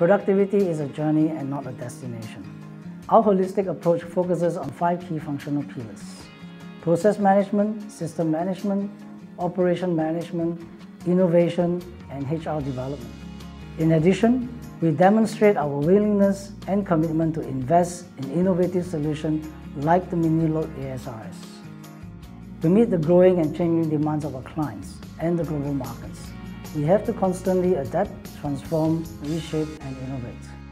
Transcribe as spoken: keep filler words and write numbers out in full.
Productivity is a journey and not a destination. Our holistic approach focuses on five key functional pillars: process management, system management, operation management, innovation, and H R development. In addition, we demonstrate our willingness and commitment to invest in innovative solutions like the mini-load A S R S. To meet the growing and changing demands of our clients and the global markets, we have to constantly adapt, transform, reshape, and innovate.